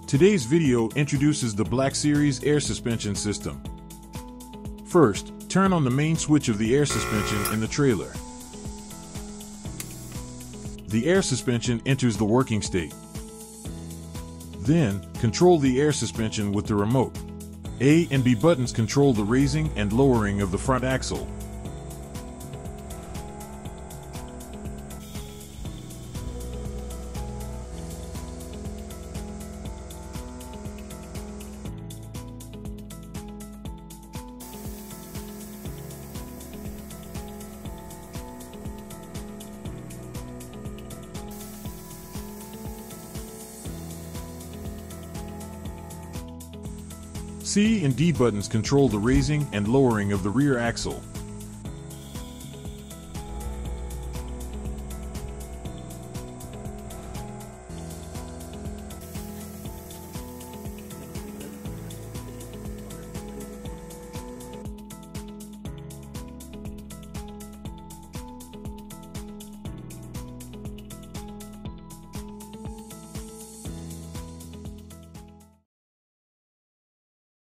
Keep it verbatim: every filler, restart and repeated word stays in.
Today's video introduces the BLACKSERIES air suspension system. First, turn on the main switch of the air suspension in the trailer. The air suspension enters the working state. Then, control the air suspension with the remote. A and B buttons control the raising and lowering of the front axle. C and D buttons control the raising and lowering of the rear axle.